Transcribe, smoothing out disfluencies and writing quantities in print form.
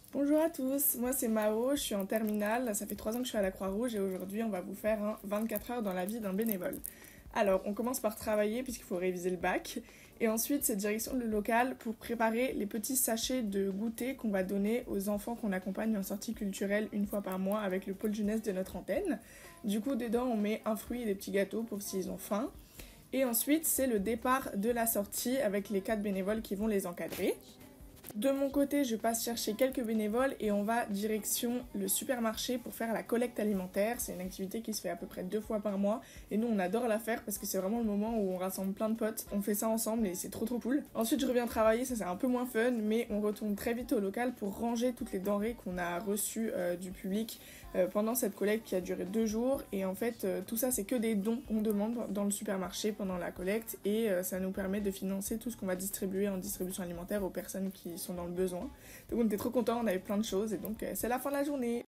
Bonjour à tous, moi c'est Mao, je suis en terminale, ça fait 3 ans que je suis à la Croix-Rouge et aujourd'hui on va vous faire un 24 heures dans la vie d'un bénévole. Alors on commence par travailler puisqu'il faut réviser le bac et ensuite c'est direction le local pour préparer les petits sachets de goûter qu'on va donner aux enfants qu'on accompagne en sortie culturelle une fois par mois avec le pôle jeunesse de notre antenne. Du coup dedans on met un fruit et des petits gâteaux pour s'ils ont faim. Et ensuite c'est le départ de la sortie avec les 4 bénévoles qui vont les encadrer. De mon côté, je passe chercher quelques bénévoles et on va direction le supermarché pour faire la collecte alimentaire. C'est une activité qui se fait à peu près 2 fois par mois et nous on adore la faire parce que c'est vraiment le moment où on rassemble plein de potes. On fait ça ensemble et c'est trop cool. Ensuite je reviens travailler, ça c'est un peu moins fun mais on retourne très vite au local pour ranger toutes les denrées qu'on a reçues du public pendant cette collecte qui a duré 2 jours. Et en fait tout ça c'est que des dons qu'on demande dans le supermarché pendant la collecte et ça nous permet de financer tout ce qu'on va distribuer en distribution alimentaire aux personnes qui sont dans le besoin. Donc on était trop contents, on avait plein de choses et donc c'est la fin de la journée.